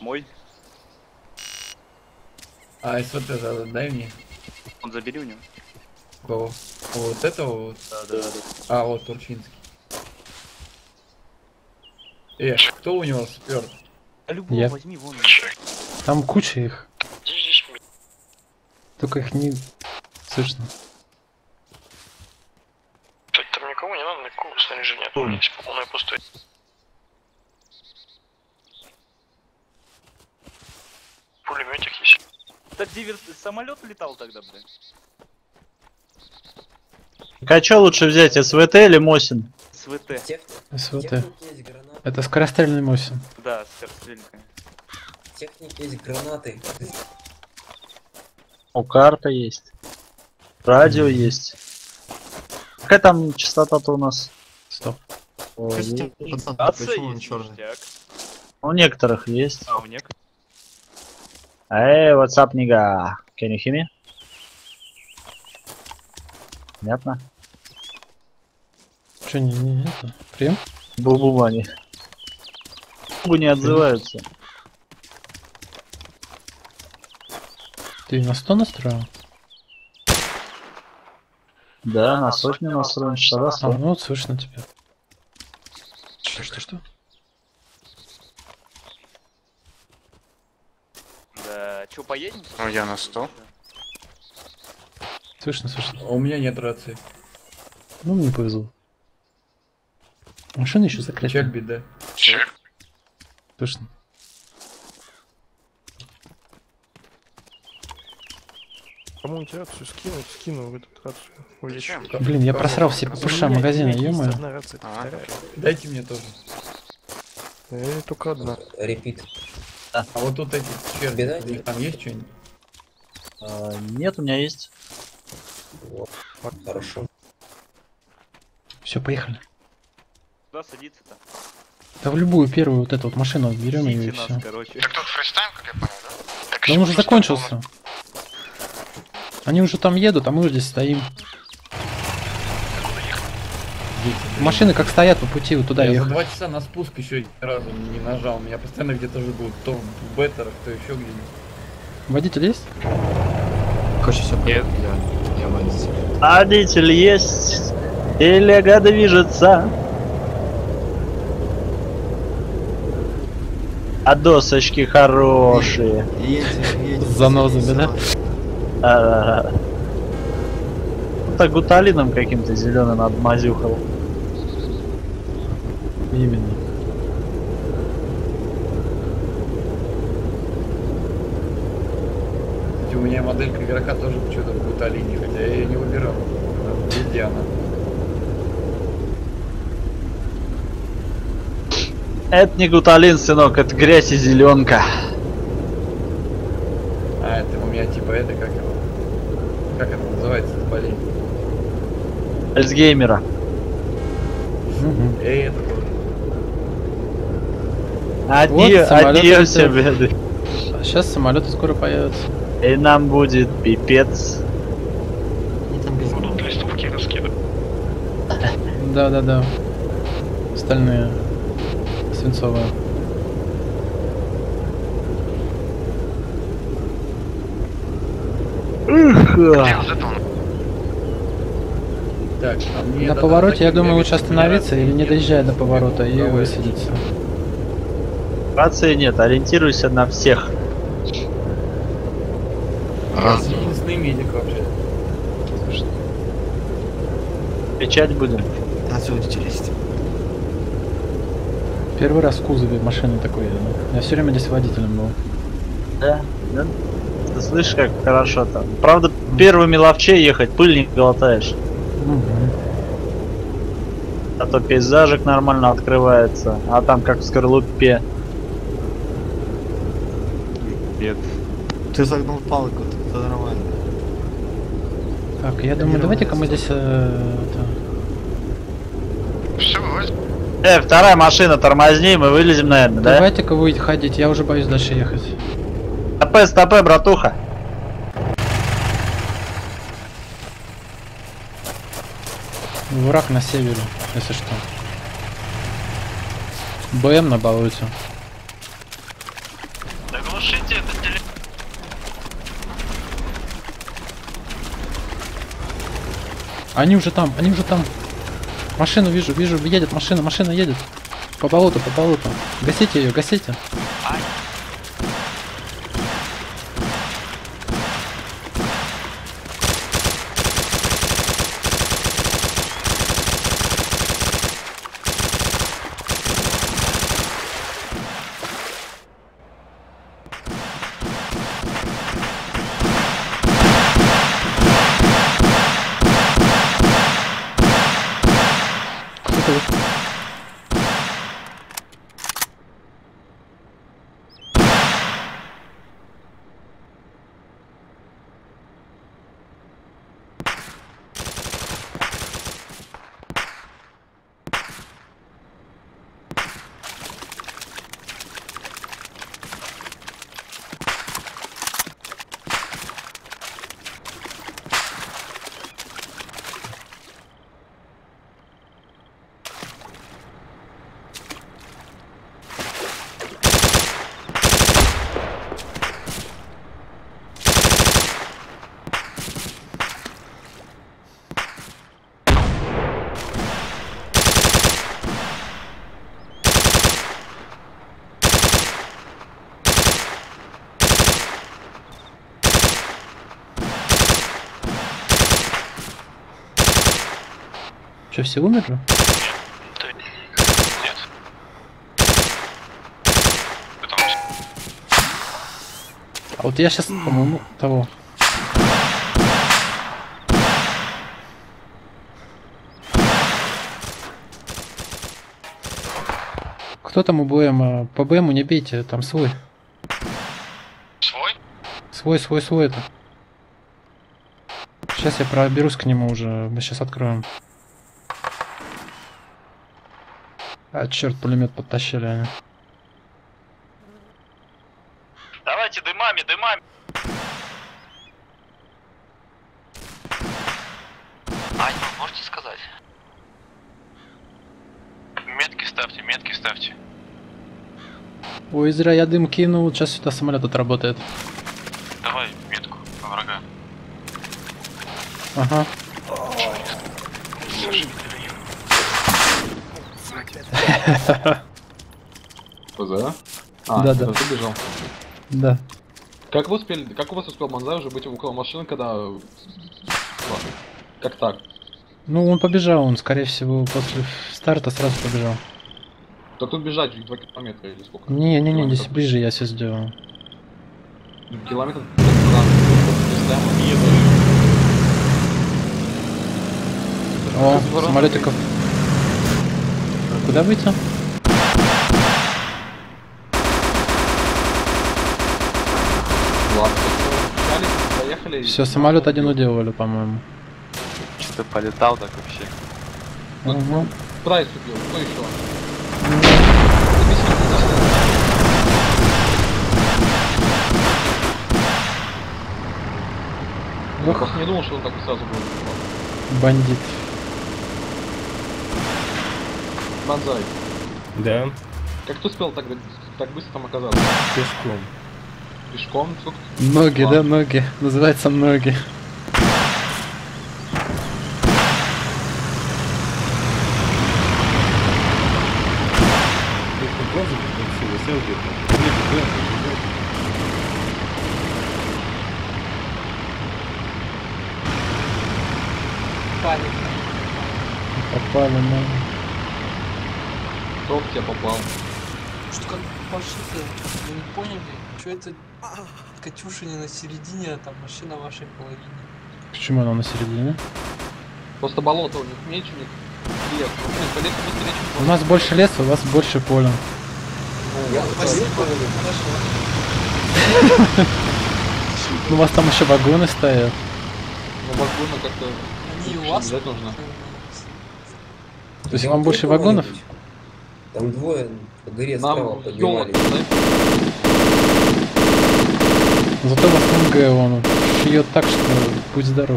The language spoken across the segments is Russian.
Мой. А СВТ дай мне. Он забери у него. Кого? Вот этого вот. Да. А, вот Турчинский. Кто у него спер? А любого Я. возьми, вон. Там куча их. Только их не слышно. Там никого не надо, никакого снаряжения. Полная пустой. Пулеметик есть. Так самолет летал тогда, блин. А что лучше взять, СВТ или Мосин? СВТ. СВТ. Это скорострельный Мосин. Да, скорострелька. Техники есть, гранаты. О, карта есть. Радио есть. Какая там частота-то у нас? Стоп. О, Почему он черный? у некоторых есть. А у некоторых? Эй, what's up, nigga? Can you hear me? Понятно? Че, не это? Прием? Бу-бу они. Бу не отзываются. Ты на 100 настроил? Да, на сотню настроен, что А, ну вот слышно тебя. Что? Да, чё, поедем? Ну я на 100. Слышно. У меня нет рации. Ну, мне повезло. Машина еще закрыта. Чек беда. Чек. Слышно. Кому рацию скинуть? Скину в эту рацию. Зачем? Блин, я просрал все ППШ магазина, ё-моё. Одна рация, это А, вторая. Дайте мне тоже. Только одна. Репит. А вот тут эти черти, Беда, у них там есть что-нибудь? Нет, у меня есть. Вот. Хорошо. Все, поехали. Куда садиться-то? Да в любую первую вот эту вот машину берем ее и Сите нас, все. короче. Так тут фристайл, как я понял, да? Так, Да он уже просто закончился. Они уже там едут, а мы уже здесь стоим. Машины как стоят по пути, вот туда Я за ехать. 2 часа на спуск еще ни разу не нажал. Меня постоянно где-то жгут. То в беттерах, то еще где-нибудь. Водитель есть? Нет. Водитель есть. Телега движется. А досочки хорошие. С занозами, да? Да. Ну так гуталином каким-то зеленым обмазюхал. Именно. Кстати, у меня моделька игрока тоже почему-то в буталине, хотя я ее не выбирал. Везде она. Это не гуталин, сынок, это грязь и зеленка. А, это у меня типа это как его? Как это называется, это болезнь? Альцгеймера. Мгм. Это тоже. Вот самолет Одни все летит. беды. А сейчас самолеты скоро появятся. И нам будет пипец. Будут листовки раскидывать. Да. Остальные. Свинцовые. Так, а мне На надо повороте, я такими думаю, лучше вещами остановиться или не доезжая до поворота и Давай. высадиться. Рации нет, ориентируйся на всех. Я единственный медик вообще. Печать будем. Первый раз в кузове машины такой еду. Я все время здесь водителем был. Да? Ты слышишь, как хорошо там. Правда, первыми ловчей ехать, пыль не глотаешь. А то пейзажик нормально открывается. А там как в скорлупе. Нет. Ты загнул палку, это нормально. Так, я думаю, давайте-ка мы здесь Все, вывозим. Вторая машина, тормозни, мы вылезем, наверное, да? давайте-ка вы ходите, я уже боюсь дальше ехать. Стопэ, братуха. Враг на севере, если что. БМ на болоте. Они уже там, они уже там. Машину вижу, вижу, едет машина, машина едет. По болоту, по болоту. Гасите ее, гасите. Кто-то вот. Че, все умерли? Да нет. Это он. А вот я сейчас, по-моему, того. Кто там у БМ? По БМу не бейте, там свой. Свой? Свой это. Сейчас я проберусь к нему уже, мы сейчас откроем. А, черт, пулемет подтащили они. Давайте дымами, дымами. Ань, можете сказать? Метки ставьте, метки ставьте. Ой, зря я дым кинул, сейчас сюда самолет отработает. Давай метку на врага. Ага. ПЗ? Да. Ты бежал. Да. Как вы успели, как у вас успел Манзай уже быть около машины, когда... Как так? Ну, он побежал, он, скорее всего, после старта сразу побежал. Да тут бежать 2 километра или сколько? Не, здесь ближе я все сделал. Километр... О, самолетиков. Куда выйти? Ладно, поехали. Все, самолет один уделали, по-моему. Что-то полетал так вообще. Угу. Прайс убил, кто еще? Я просто не думал, что он так сразу будет. Бандит. Манзай, Да, как ты успел так быстро там оказаться? пешком. Пешком? Сколько? Ноги, Ладно. да, ноги. Называется ноги. Ты что, просто красиво сел где-то? Попали, на. Кто в тебя попал? Что как пошли-то? Вы не поняли? Что это Катюша не на середине, а там машина в вашей половине? Почему она на середине? Просто болото у них меньше, у них лес. Ну, блин, по лесу быстрее, чем У нас больше леса, у вас больше поля. Спасибо, хорошо. Ну, у вас там еще вагоны стоят. Ну, вагоны как-то... Они у вас? взять нужно. То есть вам больше вагонов? Там двое по горе справа Нам поднимали. ёлок, дай. Зато вас МГ он шьет так, что будь здоров.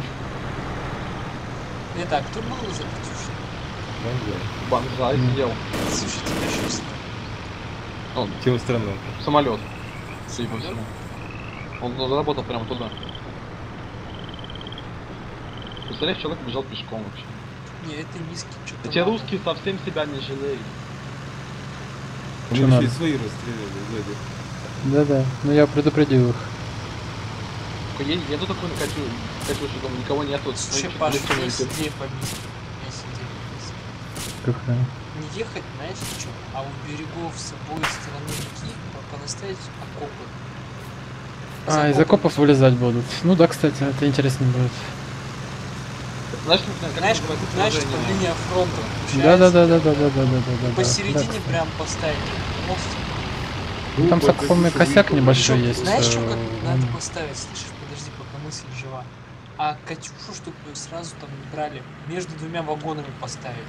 Итак, кто был за Катюшей? Банзай съел. Слушай, тебя сейчас. Он, Тем странно. самолет. Судя по всему. Он заработал прямо туда. Представляешь, человек бежал пешком вообще. Не, это низкий, что-то. Эти русские совсем себя не жалеют. Что надо? свои расстреляли сзади. Да-да, ну я предупредил их. Я еду такой на Катюшу, там никого нету. Слушай, Паш, есть идея по мисту. Есть идея по мисту. Какая? Не ехать, знаешь, что? А у берегов с обоих стороны реки понаставить окопы. А, из окопов вылезать будут. Ну да, кстати, это интересно будет. Знаешь, Знаешь, по линии фронта. Да. Посередине прям поставить мост. Там с окопами косяк небольшой есть. Знаешь, что как надо поставить? Слышишь, подожди, пока мысль жива. А Катюшу, чтобы сразу там не брали, между двумя вагонами поставить.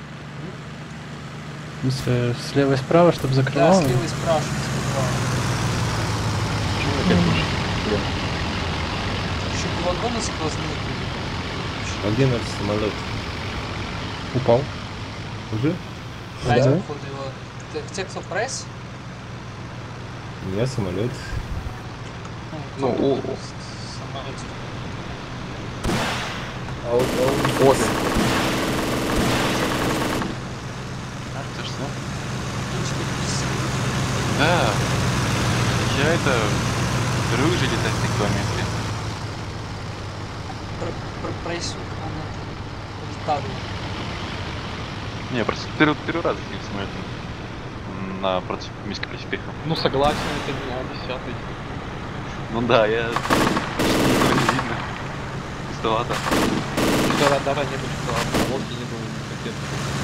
В смысле, слева и справа, чтобы Да, закрывало? слева и справа, чтобы закрывало. Чтобы вагоны сквозные были. А где наш самолет? Упал. Уже? Прайс, Да. походу, его... Те, кто прайс? У меня самолет. Ну, самолетик. А вот Обе. А, ты что? Да. Я это... Впервые уже летать в таком месте. Прайсук, он это... Не, я просто первый раз летел самолетом. На против Минска успехом. ну согласен, это меня 10-й. Ну да, я... Никого не видно. Пустовато. Что радара не было, что лодки не было, капец.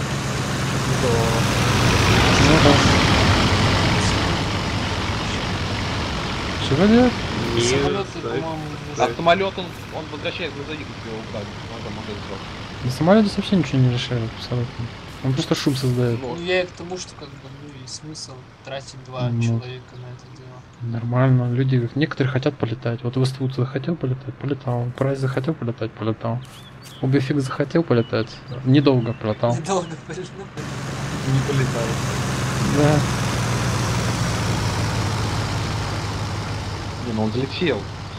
Чего делать? Самолеты, по-моему, А самолет он возвращает грузовик, если его украли. Надо сделать. На самолете вообще ничего не решает абсолютно. Он просто шум создает. Ну, я и к тому, что как бы, ну и смысл тратить два Ну. человека на это дело. Нормально. Люди, некоторые хотят полетать. Вот Вествуд захотел полетать, полетал. Прайс захотел полетать, полетал. Убефик захотел полетать. Недолго полетал. Недолго полетел. Не полетает. Да. Не, ну он залетел.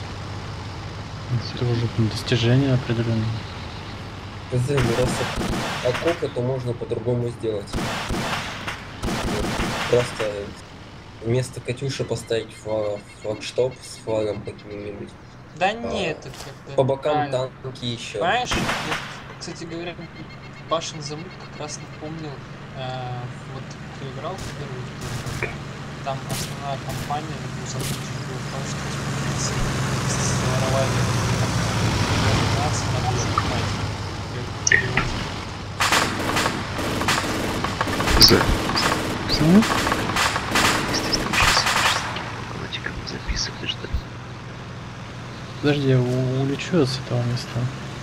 Это уже достижение определенное. ПЗ, ну раз окопы, то можно по-другому сделать. Вот. Просто вместо Катюши поставить флагшток с флагом каким-нибудь. Да нет, это как-то По бокам неправильно. танки еще. Понимаешь, вот, кстати говоря, Пашин замут как раз напомнил, вот кто играл в первую игру, там основная компания ну, замут была в том, что республиканцы своровали 15 на душу Подожди, я улечу с этого места.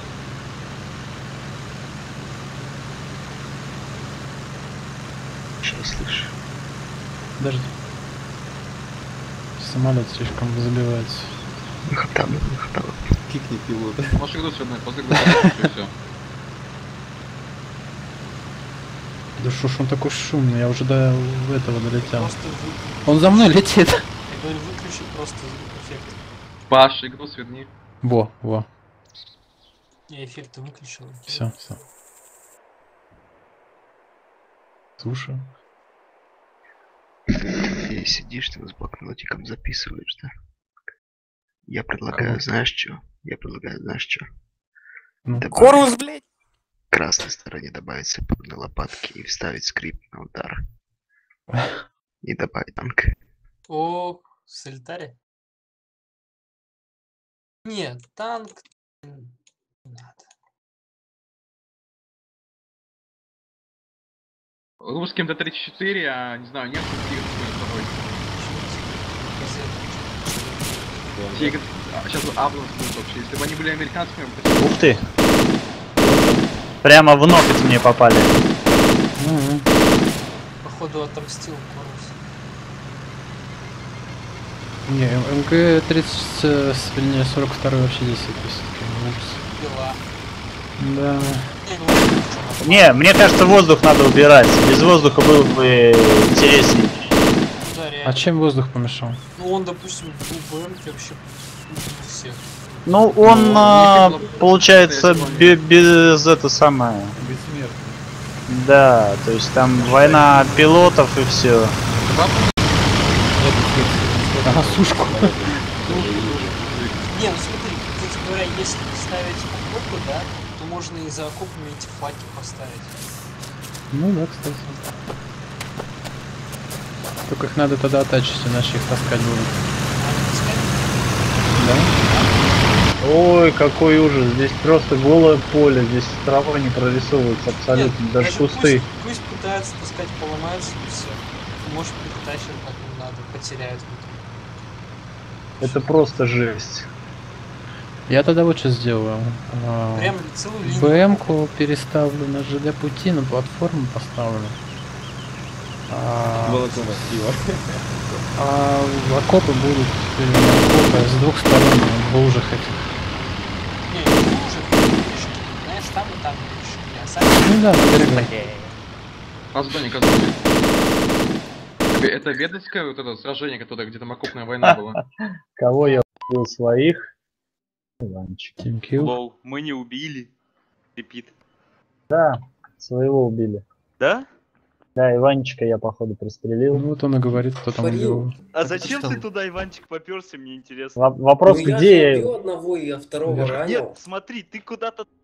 Что слышу? Подожди. Самолет слишком забивается. Выхотану. Кикни пилота. Можешь игру свернуть, после игры свернуть, все. Да что ж он такой шумный, я уже до этого долетел. Просто Он за мной летит. я говорю, выключи просто эффект. Паш, игру сверни. Во. Я эффекты выключил. Все. Слушай. Ты сидишь там с блокнотиком, записываешь, да? Я предлагаю, знаешь что? Ну. Корвус, блядь! Красной стороне добавить сапожные лопатки и вставить скрипт на удар. И добавить танк. О, солитаре? Нет, танк не надо. Русским Т-34, а не знаю, нет Тигр с Тигр. Сейчас Абрамс будет вообще. Если бы они были американскими, Ух ты! Прямо в ноготь мне попали. Походу отомстил Корвус. Не, МГ-30, вернее, 42 вообще здесь Пила. Да. Не, мне кажется, воздух надо убирать. Без воздуха было бы интереснее. Да, реально. А чем воздух помешал? Ну он, допустим, в БМ вообще всех. Ну, он, получается, без это самое. Бессмертный. Да, то есть там война пилотов и все. Ага, сушку. Не, ну смотри, кстати говоря, если ставить окопы, да, то можно и за окопами эти флаги поставить. Ну да, кстати. Только их надо тогда оттачить, иначе их таскать будут. Да? Ой, какой ужас. Здесь просто голое поле, здесь трава не прорисовывается абсолютно, Нет, даже это кусты. Пусть пытаются таскать, поломаются и все. Может притащат как им надо, потеряют. Это просто жесть. Я тогда вот что сделаю. Прям целую линию. БМ-ку переставлю на ЖД пути, на платформу поставлю. Волоком актива. А окопы будут окопы с двух сторон в лужах этих. Не, не лужах, решки. Знаешь, там и там решки. А сами... Ну да, на берегу. Азбоник. Это ведовское вот это сражение, которое где там окопная война была? Кого я убил своих? Иванчик. Тинкью. Мы не убили. Репит. Да, своего убили. Да? Да, Иванчика я походу пристрелил. Ну вот он и говорит, кто там убил. А зачем ты туда, Иванчик, попёрся, мне интересно. Вопрос, Ну, я где же я... убил одного, и я второго ранил. Нет, смотри, ты куда-то